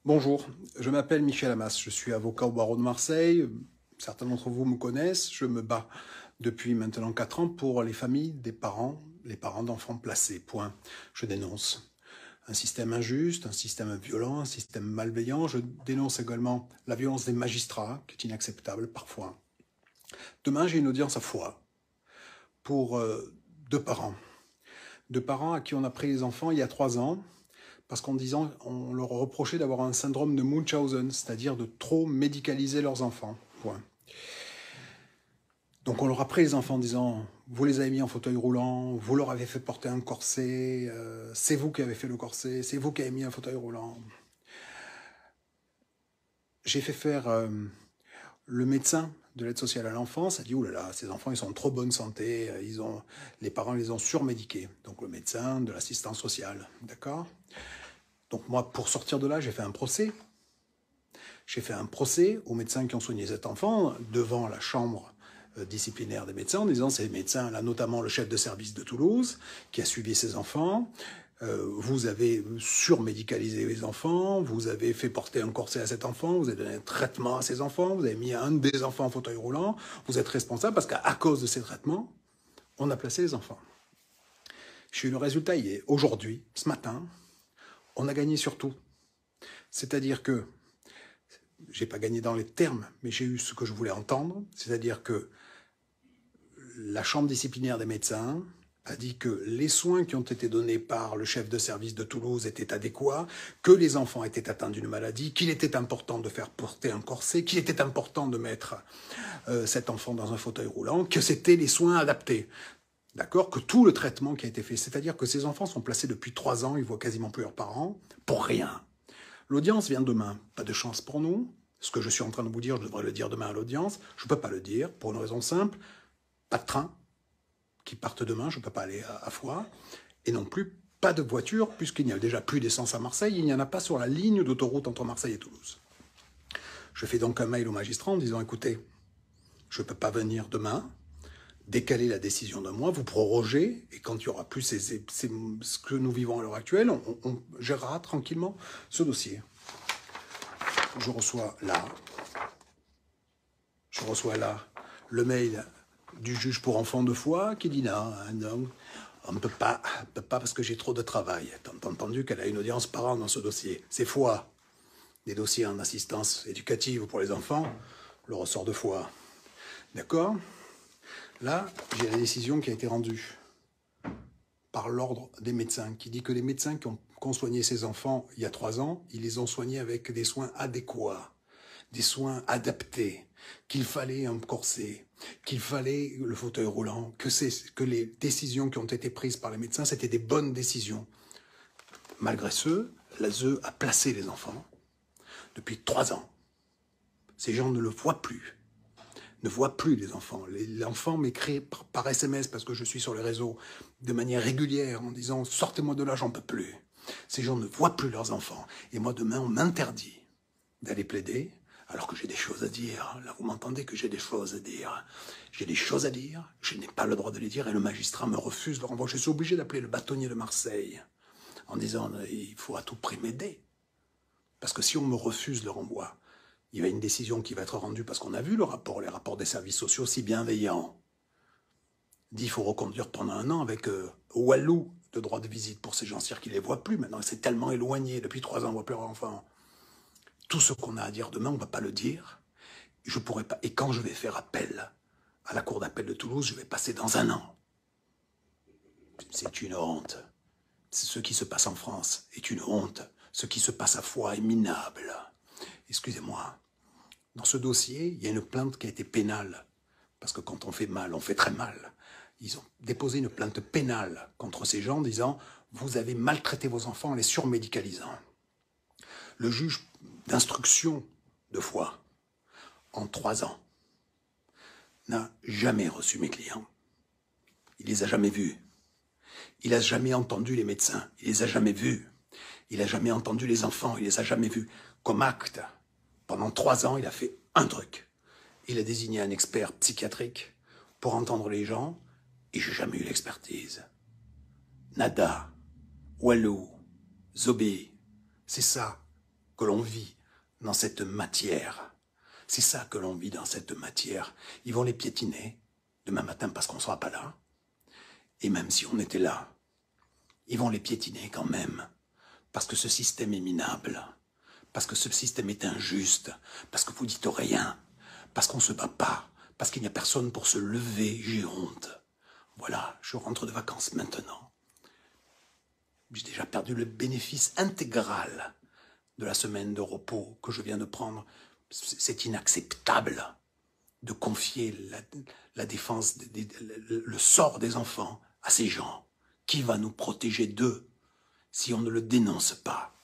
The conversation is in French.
Bonjour, je m'appelle Michel Amas, je suis avocat au barreau de Marseille. Certains d'entre vous me connaissent, je me bats depuis maintenant 4 ans pour les familles des parents, les parents d'enfants placés, point. Je dénonce un système injuste, un système violent, un système malveillant. Je dénonce également la violence des magistrats, qui est inacceptable parfois. Demain, j'ai une audience à Foix pour deux parents. Deux parents à qui on a pris les enfants il y a 3 ans, parce qu'en disant, on leur reprochait d'avoir un syndrome de Munchausen, c'est-à-dire de trop médicaliser leurs enfants. Point. Donc on leur a pris les enfants en disant, vous les avez mis en fauteuil roulant, vous leur avez fait porter un corset, c'est vous qui avez fait le corset, c'est vous qui avez mis un fauteuil roulant. J'ai fait faire le médecin de l'aide sociale à l'enfance, a dit, oulala, ces enfants, ils sont en trop bonne santé, les parents les ont surmédiqués. Donc le médecin de l'assistance sociale, d'accord ? Donc moi, pour sortir de là, j'ai fait un procès. J'ai fait un procès aux médecins qui ont soigné cet enfant devant la chambre disciplinaire des médecins en disant ces médecins, là notamment le chef de service de Toulouse, qui a suivi ces enfants, vous avez surmédicalisé les enfants, vous avez fait porter un corset à cet enfant, vous avez donné un traitement à ces enfants, vous avez mis un des enfants en fauteuil roulant, vous êtes responsable parce qu'à cause de ces traitements, on a placé les enfants. J'ai eu le résultat hier, aujourd'hui, ce matin, on a gagné sur tout. C'est-à-dire que j'ai pas gagné dans les termes, mais j'ai eu ce que je voulais entendre, c'est-à-dire que la chambre disciplinaire des médecins a dit que les soins qui ont été donnés par le chef de service de Toulouse étaient adéquats, que les enfants étaient atteints d'une maladie, qu'il était important de faire porter un corset, qu'il était important de mettre cet enfant dans un fauteuil roulant, que c'était les soins adaptés. D'accord, que tout le traitement qui a été fait, c'est-à-dire que ces enfants sont placés depuis 3 ans, ils voient quasiment plus leurs parents, pour rien. L'audience vient demain, pas de chance pour nous. Ce que je suis en train de vous dire, je devrais le dire demain à l'audience. Je ne peux pas le dire, pour une raison simple. Pas de train qui parte demain, je ne peux pas aller à Foix. Et non plus, pas de voiture, puisqu'il n'y a déjà plus d'essence à Marseille, il n'y en a pas sur la ligne d'autoroute entre Marseille et Toulouse. Je fais donc un mail au magistrat en disant, écoutez, je ne peux pas venir demain, décaler la décision d'un mois, vous prorogez, et quand il n'y aura plus ce que nous vivons à l'heure actuelle, on gérera tranquillement ce dossier. Je reçois là le mail du juge pour enfants de Foix qui dit non, on ne peut pas parce que j'ai trop de travail. T'as entendu qu'elle a une audience par an dans ce dossier. C'est Foix. Des dossiers en assistance éducative pour les enfants, le ressort de Foix. D'accord ? Là, j'ai la décision qui a été rendue par l'ordre des médecins, qui dit que les médecins qui ont soigné ces enfants il y a 3 ans, ils les ont soignés avec des soins adéquats, des soins adaptés, qu'il fallait un corset, qu'il fallait le fauteuil roulant, que les décisions qui ont été prises par les médecins, c'était des bonnes décisions. Malgré ce, l'ASE a placé les enfants depuis 3 ans. Ces gens ne le voient plus. Ne voient plus les enfants. L'enfant m'écrit par SMS, parce que je suis sur les réseaux, de manière régulière, en disant « Sortez-moi de là, j'en peux plus ». Ces gens ne voient plus leurs enfants. Et moi, demain, on m'interdit d'aller plaider, alors que j'ai des choses à dire. Là, vous m'entendez que j'ai des choses à dire. J'ai des choses à dire, je n'ai pas le droit de les dire, et le magistrat me refuse le renvoi. Je suis obligé d'appeler le bâtonnier de Marseille, en disant « Il faut à tout prix m'aider ». Parce que si on me refuse le renvoi, il y a une décision qui va être rendue, parce qu'on a vu le rapport, les rapports des services sociaux si bienveillants. Dit qu'il faut reconduire pendant 1 an avec Walou de droit de visite pour ces gens, c'est-à-dire qu'ils ne les voient plus maintenant. C'est tellement éloigné, depuis 3 ans, on ne voit plus leurs enfants. Tout ce qu'on a à dire demain, on ne va pas le dire. Je pourrais pas. Et quand je vais faire appel à la cour d'appel de Toulouse, je vais passer dans 1 an. C'est une honte. Ce qui se passe en France est une honte. Ce qui se passe à Foix est minable. Excusez-moi. Dans ce dossier, il y a une plainte qui a été pénale. Parce que quand on fait mal, on fait très mal. Ils ont déposé une plainte pénale contre ces gens en disant « Vous avez maltraité vos enfants en les surmédicalisant ». Le juge d'instruction de Foix, en 3 ans, n'a jamais reçu mes clients. Il les a jamais vus. Il n'a jamais entendu les médecins. Il les a jamais vus. Il n'a jamais entendu les enfants. Il les a jamais vus. Comme acte, pendant 3 ans, il a fait un truc. Il a désigné un expert psychiatrique pour entendre les gens, et j'ai jamais eu l'expertise. Nada, Walou, Zobé, c'est ça que l'on vit dans cette matière. C'est ça que l'on vit dans cette matière. Ils vont les piétiner demain matin parce qu'on ne sera pas là. Et même si on était là, ils vont les piétiner quand même. Parce que ce système est minable. Parce que ce système est injuste. Parce que vous dites rien. Parce qu'on ne se bat pas. Parce qu'il n'y a personne pour se lever. J'ai honte. Voilà, je rentre de vacances maintenant. J'ai déjà perdu le bénéfice intégral de la semaine de repos que je viens de prendre. C'est inacceptable de confier la défense, le sort des enfants à ces gens. Qui va nous protéger d'eux si on ne le dénonce pas?